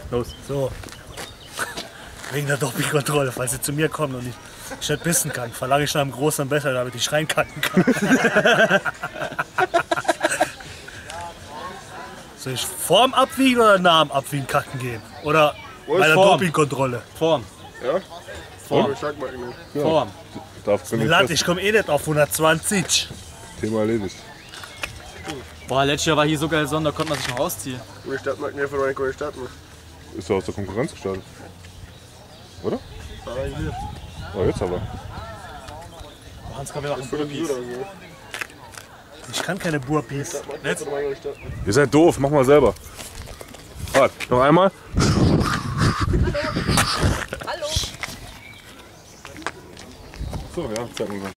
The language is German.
Los. So. Wegen der Dopingkontrolle, falls sie zu mir kommen und ich nicht bissen kann, verlange ich nach einem großen Becher, damit ich reinkacken kann. Soll ich vorm Abwiegen oder nach dem Abwiegen kacken gehen? Oder bei der Form. Dopingkontrolle? Form. Ja? Form. Ich sag mal Ihnen. Form. Lad, ich komme eh nicht auf 120. Thema erledigt. Boah, letztes Jahr war hier so geil Sonne, da konnte man sich noch rausziehen. Die Stadt mag mir für eine Stadt. Ist doch aus der Konkurrenz gestartet. Oder? Ja, jetzt aber. Hans, komm, wir machen Burpees. Ich kann keine Burpees. Ihr seid doof, mach mal selber. Warte, noch einmal. Hallo. So, ja, zeig mal.